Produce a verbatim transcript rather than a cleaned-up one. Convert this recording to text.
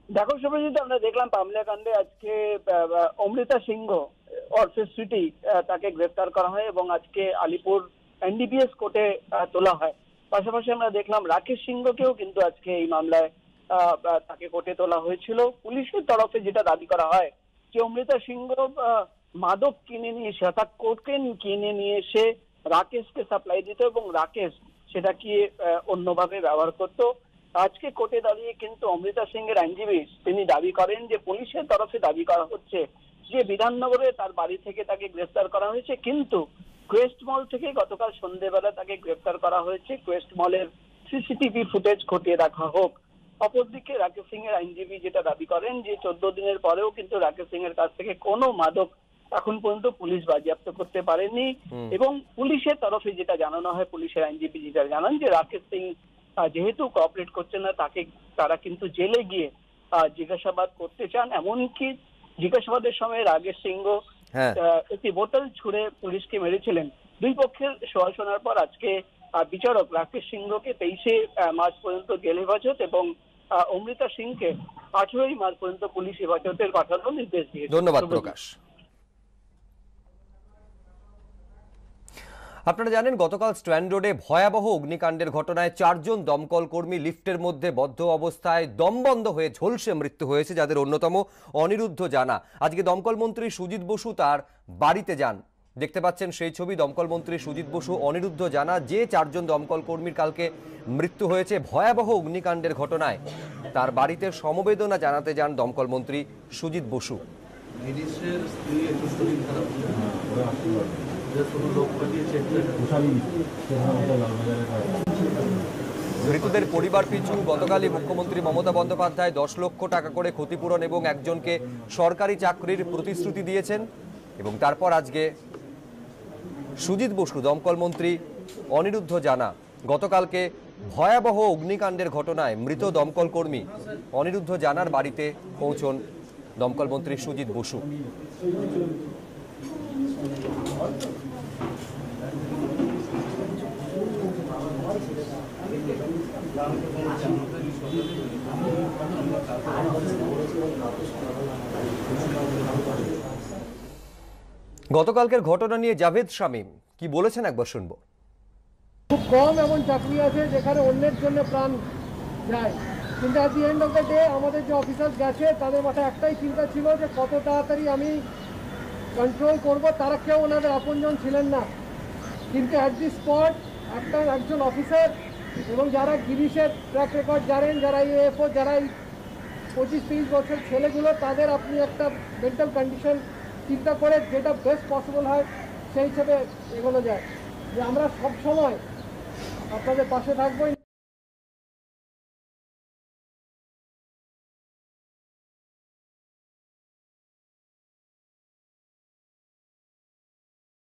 দেখো শুভজিৎ, আমরা দেখলাম পামলিয়া কাণ্ডে আজকে অমৃতা সিংহ অর্থে স্মৃতি তাকে গ্রেফতার করা হয় এবং আজকে আলিপুর এনডিপিএস কোর্টে তোলা হয়। পাশাপাশি আমরা দেখলাম রাকেশ সিংহকেও কিন্তু আজকে এই মামলায় তাকে কোর্টে তোলা হয়েছিল। পুলিশের তরফে যেটা দাবি করা হয় যে অমৃতা সিংহ মাদক কিনে নিয়ে এসে অর্থাৎ কোকেন কিনে নিয়ে এসে রাকেশকে সাপ্লাই দিত এবং রাকেশ সেটাকে অন্যভাবে ব্যবহার করতো। আজকে কোর্টে দাঁড়িয়ে কিন্তু অমৃতা সিংহের আইনজীবী তিনি দাবি করেন যে পুলিশের তরফে দাবি করা হচ্ছে যে বিধাননগরে তার বাড়ি থেকে তাকে গ্রেফতার করা হয়েছে, কিন্তু কোয়েস্ট মল থেকে গতকাল সন্ধ্যেবেলা তাকে গ্রেফতার করা হয়েছে। কোয়েস্ট মলের সিসিটিভি ফুটেজ খতিয়ে দেখা হোক। অপরদিকে রাকেশ সিং এর আইনজীবী যেটা দাবি করেন যে চোদ্দ দিনের পরেও কিন্তু রাকেশ সিং এর কাছ থেকে কোনো মাদক এখন পর্যন্ত পুলিশ বাজেয়াপ্ত করতে পারেনি এবং পুলিশের তরফে যেটা জানানো হয়, পুলিশের আইনজীবী যেটা জানান যে রাকেশ সিং যেহেতু কোঅপারেট করছে না তাকে তারা কিন্তু জেলে গিয়ে জিজ্ঞাসাবাদ করতে চান। এমনকি জিজ্ঞাসাবাদের সময় রাকেশ সিংহ একটি বোতল ছুঁড়ে পুলিশকে মেরেছিলেন। দুই পক্ষের সওয়াল শোনার পর আজকে বিচারক রাকেশ সিংহকে তেইশে মার্চ পর্যন্ত জেল হেফাজত এবং অমৃতা সিংকে আঠেরোই মার্চ পর্যন্ত পুলিশ হেফাজতের পাঠানোর নির্দেশ দিয়েছে। ধন্যবাদ প্রকাশ। আপনারা জানেন গতকাল স্ট্র্যান্ড রোডে ভয়াবহ অগ্নিকাণ্ডের ঘটনায় চারজন দমকল কর্মী লিফটের মধ্যে বদ্ধ অবস্থায় দমবন্ধ হয়ে ঝলসে মৃত্যু হয়েছে, যাদের অন্যতম অনিরুদ্ধ জানা। আজকে দমকল মন্ত্রী সুজিত বসু তার বাড়িতে যান। দেখতে পাচ্ছেন সেই ছবি। দমকল মন্ত্রী সুজিত বসু, অনিরুদ্ধ জানা যে চারজন দমকল কর্মীর কালকে মৃত্যু হয়েছে ভয়াবহ অগ্নিকাণ্ডের ঘটনায়, তার বাড়িতে সমবেদনা জানাতে যান দমকল মন্ত্রী সুজিত বসু। মৃতদের পরিবার পিছু গতকালই মুখ্যমন্ত্রী মমতা বন্দ্যোপাধ্যায় দশ লক্ষ টাকা করে ক্ষতিপূরণ এবং একজনকে সরকারি চাকরির প্রতিশ্রুতি দিয়েছেন এবং তারপর আজকে সুজিত বসু দমকল মন্ত্রী অনিরুদ্ধ জানা গতকালকে ভয়াবহ অগ্নিকাণ্ডের ঘটনায় মৃত দমকল কর্মী অনিরুদ্ধ জানার বাড়িতে পৌঁছন দমকল মন্ত্রী সুজিত বসু। গতকালকের ঘটনা নিয়ে জাভেদ শামীম কি বলেছেন একবার শুনবো। খুব কম এমন চাকরি আছে যেখানে অন্যের জন্য প্রাণ যায়, কিন্তু at the end of the day আমাদের যে অফিসার গেছে তাদের মাথায় একটাই চিন্তা ছিল যে কত তাড়াতাড়ি আমি কন্ট্রোল করব। তারা কেউ ওনাদের আপনজন ছিলেন না, কিন্তু অ্যাট দি স্পট একটা একজন অফিসার এবং যারা গিরিশের ট্র্যাক রেকর্ড জানেন, যারা ইউএফও, যারা এই পঁচিশ তিরিশ বছর ছেলেগুলো, তাদের আপনি একটা মেন্টাল কন্ডিশন চিন্তা করে যেটা বেস্ট পসিবল হয় সেই হিসেবে এগোনো যায়। যে আমরা সব সময় আপনাদের পাশে থাকবো।